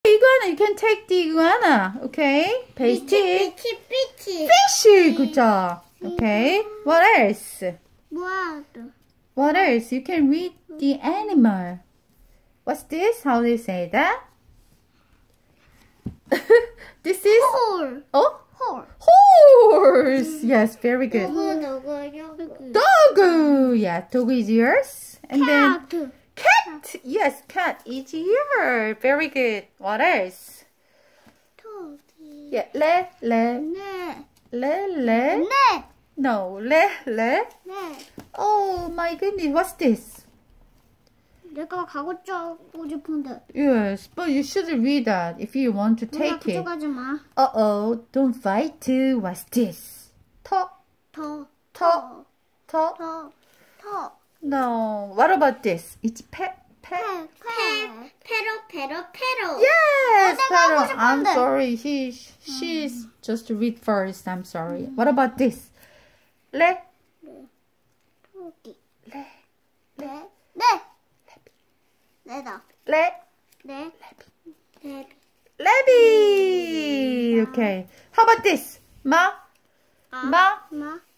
iguana. You can take the iguana. Okay. Paste it. Fish. Good job. Okay. What else? What else? You can read the animal. What's this? How do you say that? This is horse. Yes, very good. Dog. Yeah, dog is yours. And then cat. Yes, cat is yours. Very good. What else? Yeah, le. No, le. Oh my goodness, what's this? 내가 가고 싶은데. Yes, but you should read that if you want to take it. Uh-oh, don't fight. What's this? 터. No, what about this? It's pet. 페로. Yes, 내가 Pero. I'm sorry. She's just read first. I'm sorry. What about this? Le. Lebby. Okay. How about this? Ma.